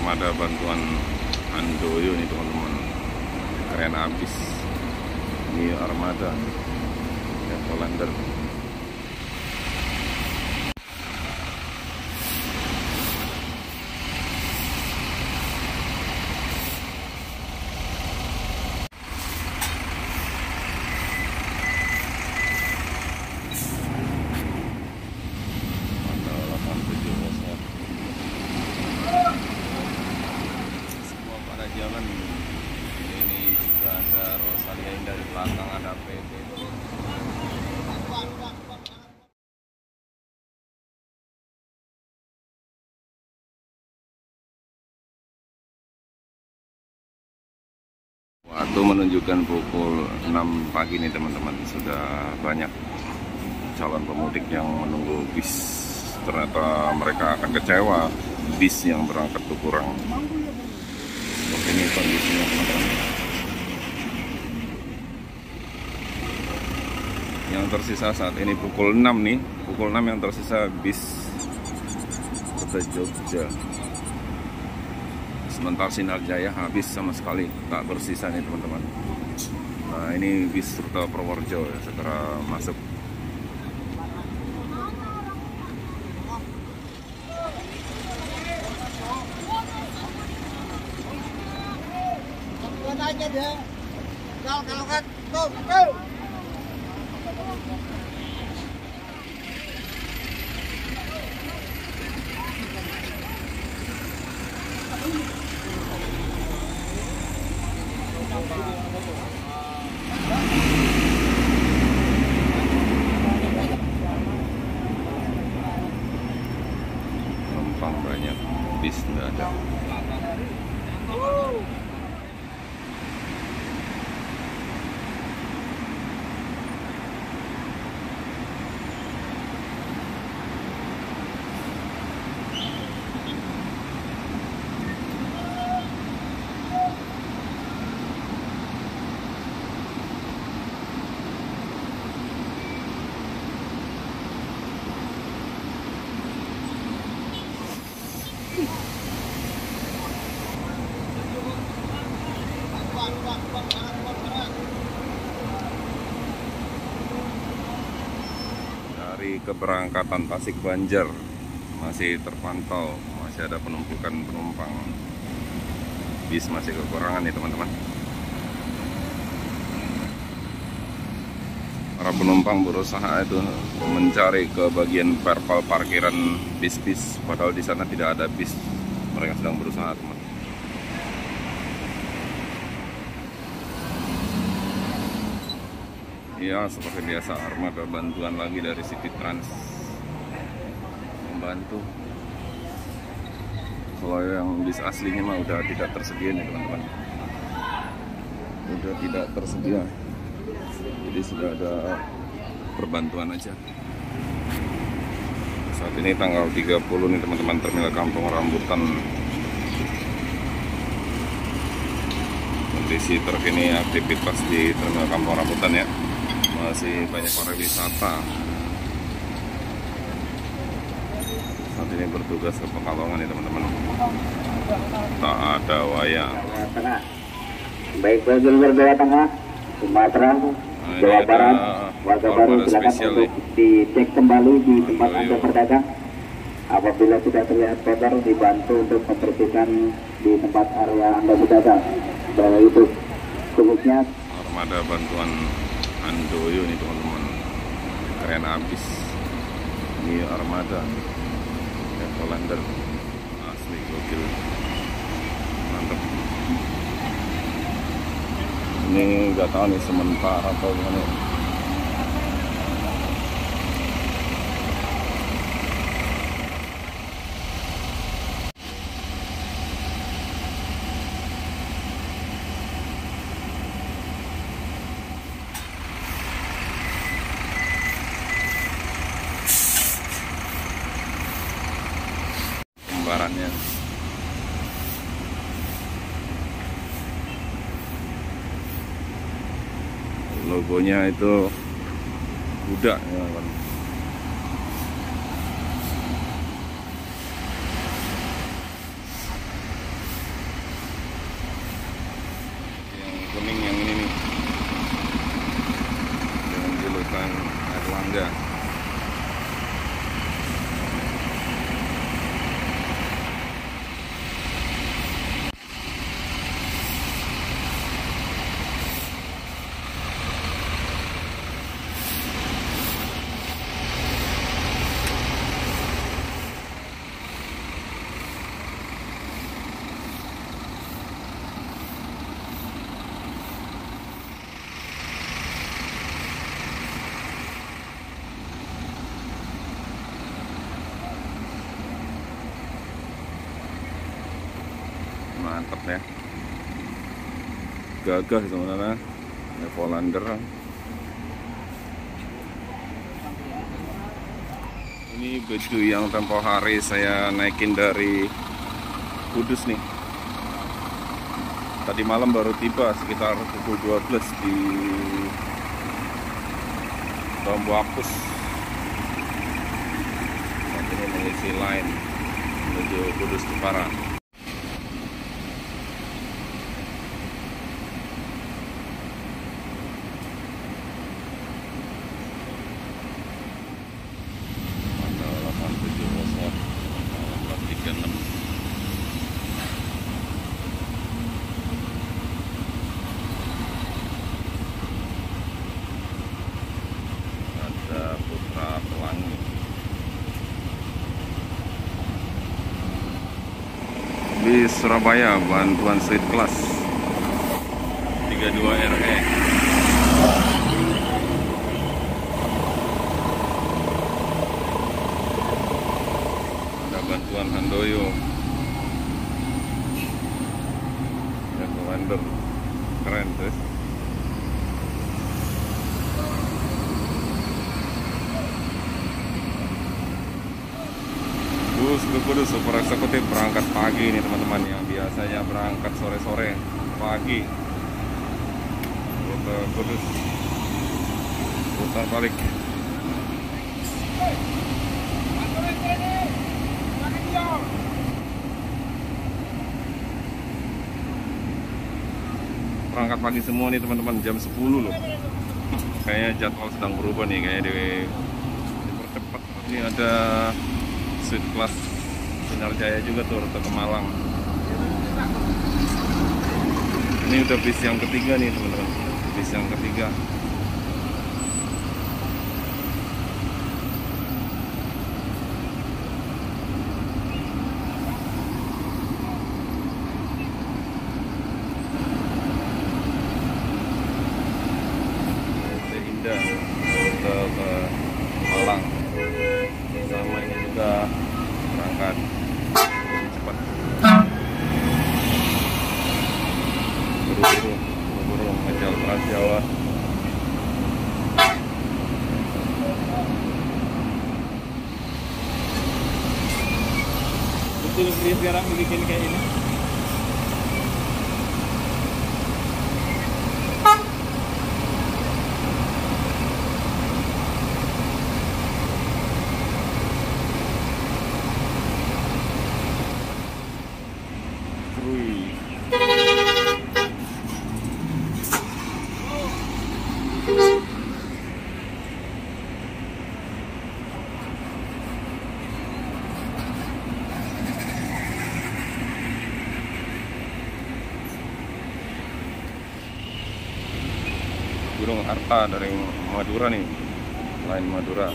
armada bantuan Handoyo nih teman-teman, keren abis. Ini armada yang Hollander. Jalan ini juga ada Rosalia Indah, di belakang ada PT. Waktu menunjukkan pukul 6 pagi nih teman-teman, sudah banyak calon pemudik yang menunggu bis. Ternyata mereka akan kecewa, bis yang berangkat tuh kurang. Ini kondisinya teman-teman. Yang tersisa saat ini pukul 6 nih, pukul 6 yang tersisa bis ke Jogja. Sementara Sinar Jaya habis sama sekali, tak bersisa nih teman-teman. Nah ini bis rute Purworejo ya, segera masuk. Aja deh. Kalau kan tuh. Penumpang banyak, bis nggak ada. Dari keberangkatan Tasik Banjar masih terpantau, masih ada penumpukan penumpang. Bis masih kekurangan nih teman-teman. Para penumpang berusaha itu mencari ke bagian perpal parkiran bis-bis, padahal di sana tidak ada bis. Mereka sedang berusaha teman. Ya seperti biasa, armada bantuan lagi dari City Trans membantu. Kalau yang bis aslinya mah udah tidak tersedia nih teman-teman, udah tidak tersedia, jadi sudah ada perbantuan aja. Saat ini tanggal 30 nih teman-teman, Terminal Kampung Rambutan. Kondisi terkini aktivitas di Terminal Kampung Rambutan ya, masih banyak pariwisata. Saat ini bertugas ke Pekalongan nih teman-teman. Tak ada wayang. Baik bagi luar Jawa Tengah, Sumatera, Jawa Barat, warga baru silakan untuk dicek kembali di tempat Anda berdagang. Apabila tidak terlihat kotor, dibantu untuk membersihkan di tempat area Anda berdagang. Bahwa itu khususnya armada bantuan Handoyo nih teman-teman, keren abis. Ini armada yang Hollander, asli gokil, mantap. Ini nggak tahu nih sementara atau gimana. Gambarannya logonya itu kuda ya kan. Mantap ya, gagah sebenarnya Evolander. Ini baju yang tempo hari saya naikin dari Kudus nih. Tadi malam baru tiba sekitar pukul 12 di Bambu Apus. Saat ini mengisi line menuju Kudus Jepara. Di Surabaya, bantuan street class 32 RE. Ada bantuan Handoyo, Evolander, keren tuh. Bus ke Kudus super eksekutif berangkat pagi nih teman-teman, yang biasanya berangkat sore-sore pagi. Rute Kudus putar balik. Berangkat pagi semua nih teman-teman, jam 10 loh. Kayaknya jadwal sedang berubah nih, kayaknya dipercepat. Ini ada Street Class Sinar Jaya juga tuh, rute ke Malang. Ini udah bis yang ketiga nih teman-teman, bis yang ketiga. Rute Indah, rute ke Malang. Sama ini juga berangkat lebih cepat, buru-buru mengejar Trans Jawa. Betul sih sekarang bikin kayak ini. Burung Harta dari Madura nih, lain Madura.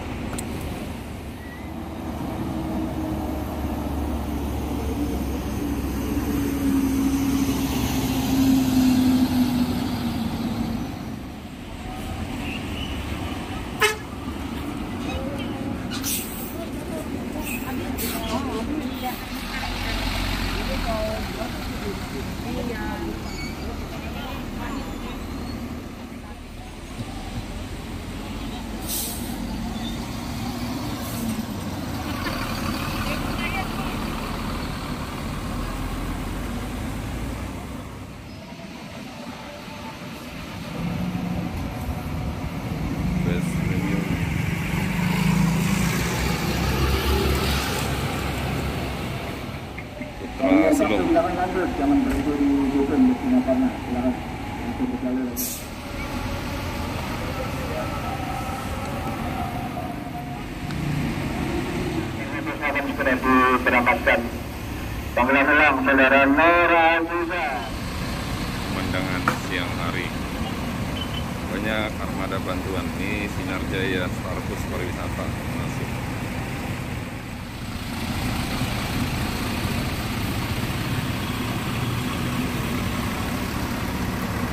Silakan lanjut, jangan berhenti di Google karena silakan untuk berjalan lagi. Ini sudah diberangkatkan. Pengulang-ulang saudara Nora Aziza. Pemandangan siang hari, banyak armada bantuan. Ini Sinar Jaya Starkus Pariwisata masuk.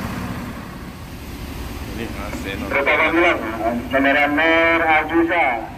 Ini AC Saudara Nur Aziza.